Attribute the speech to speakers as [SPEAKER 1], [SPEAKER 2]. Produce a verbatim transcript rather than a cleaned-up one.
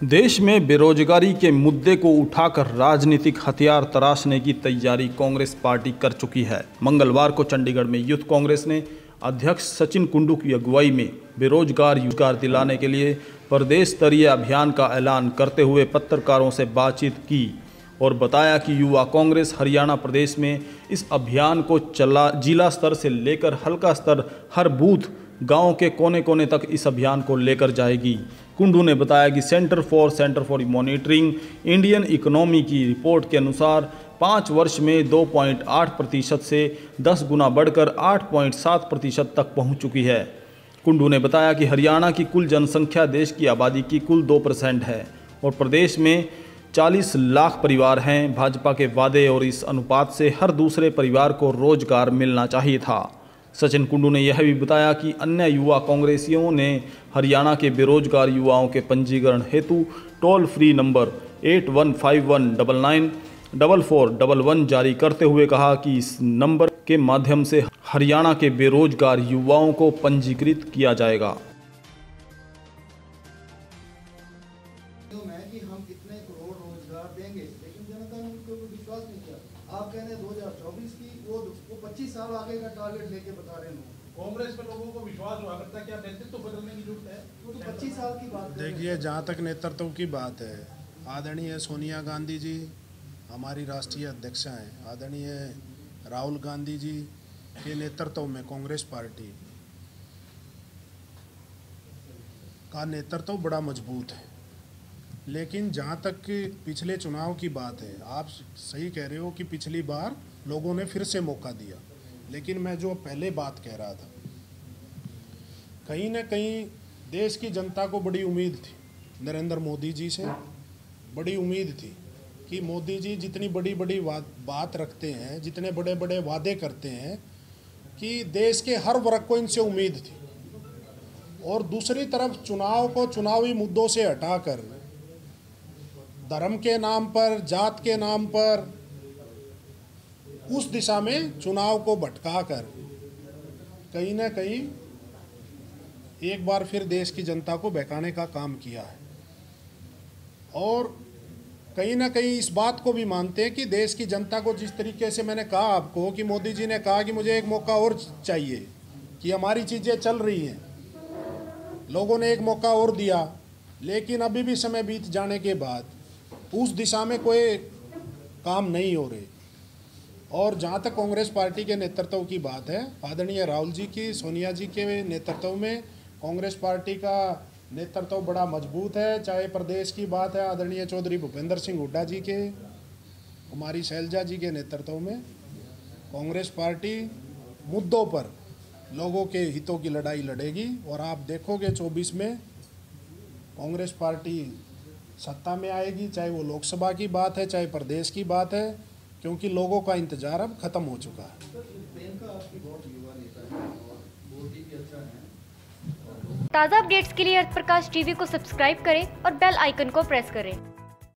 [SPEAKER 1] देश में बेरोजगारी के मुद्दे को उठाकर राजनीतिक हथियार तराशने की तैयारी कांग्रेस पार्टी कर चुकी है। मंगलवार को चंडीगढ़ में यूथ कांग्रेस ने अध्यक्ष सचिन कुंडू की अगुवाई में बेरोजगार रोजगार दिलाने के लिए प्रदेश स्तरीय अभियान का ऐलान करते हुए पत्रकारों से बातचीत की और बताया कि युवा कांग्रेस हरियाणा प्रदेश में इस अभियान को चला जिला स्तर से लेकर हल्का स्तर हर बूथ गांव के कोने कोने तक इस अभियान को लेकर जाएगी। कुंडू ने बताया कि centre for centre for monitoring Indian economy की रिपोर्ट के अनुसार पाँच वर्ष में दो पॉइंट आठ प्रतिशत से दस गुना बढ़कर आठ पॉइंट सात प्रतिशत तक पहुंच चुकी है। कुंडू ने बताया कि हरियाणा की कुल जनसंख्या देश की आबादी की कुल दो परसेंट है और प्रदेश में चालीस लाख परिवार हैं। भाजपा के वादे और इस अनुपात से हर दूसरे परिवार को रोजगार मिलना चाहिए था। सचिन कुंडू ने यह भी बताया कि अन्य युवा कांग्रेसियों ने हरियाणा के बेरोजगार युवाओं के पंजीकरण हेतु toll free number eight one five one double nine double four double one जारी करते हुए कहा कि इस नंबर के माध्यम से हरियाणा के बेरोजगार युवाओं को पंजीकृत किया जाएगा।
[SPEAKER 2] कि हम कितने करोड़ रोजगार देंगे, लेकिन जनता ने उनको विश्वास नहीं किया। आप कह रहे हैं दो हज़ार चौबीस की, वो वो पच्चीस साल आगे का टारगेट लेके बता रहे हैं।
[SPEAKER 3] कांग्रेस पे लोगों को विश्वास हुआ करता है, क्या नेतृत्व तो बदलने की जरूरत है?
[SPEAKER 2] वो तो पच्चीस साल की बात है।
[SPEAKER 4] देखिए, जहाँ तक नेतृत्व की बात है, आदरणीय सोनिया गांधी जी हमारी राष्ट्रीय अध्यक्षा हैं। आदरणीय राहुल गांधी जी के नेतृत्व में कांग्रेस पार्टी का नेतृत्व बड़ा मजबूत है। लेकिन जहाँ तक पिछले चुनाव की बात है, आप सही कह रहे हो कि पिछली बार लोगों ने फिर से मौका दिया, लेकिन मैं जो पहले बात कह रहा था, कहीं ना कहीं देश की जनता को बड़ी उम्मीद थी, नरेंद्र मोदी जी से बड़ी उम्मीद थी कि मोदी जी जितनी बड़ी बड़ी बात रखते हैं, जितने बड़े बड़े वादे करते हैं, कि देश के हर वर्ग को इनसे उम्मीद थी। और दूसरी तरफ चुनाव को चुनावी मुद्दों से हटाकर धर्म के नाम पर, जात के नाम पर उस दिशा में चुनाव को भटकाकर कहीं ना कहीं एक बार फिर देश की जनता को बहकाने का काम किया है। और कहीं ना कहीं इस बात को भी मानते हैं कि देश की जनता को, जिस तरीके से मैंने कहा आपको कि मोदी जी ने कहा कि मुझे एक मौका और चाहिए, कि हमारी चीज़ें चल रही हैं, लोगों ने एक मौका और दिया, लेकिन अभी भी समय बीत जाने के बाद उस दिशा में कोई काम नहीं हो रहे। और जहाँ तक कांग्रेस पार्टी के नेतृत्व की बात है, आदरणीय राहुल जी की, सोनिया जी के नेतृत्व में कांग्रेस पार्टी का नेतृत्व बड़ा मजबूत है। चाहे प्रदेश की बात है, आदरणीय चौधरी भूपेंद्र सिंह हुड्डा जी के, कुमारी शैलजा जी के नेतृत्व में कांग्रेस पार्टी मुद्दों पर लोगों के हितों की लड़ाई लड़ेगी। और आप देखोगे चौबीस में कांग्रेस पार्टी सत्ता में आएगी, चाहे वो लोकसभा की बात है, चाहे प्रदेश की बात है, क्योंकि लोगों का इंतजार अब खत्म हो चुका है।
[SPEAKER 5] ताज़ा अपडेट्स के लिए अर्थ प्रकाश टीवी को सब्सक्राइब करें और बेल आइकन को प्रेस करें।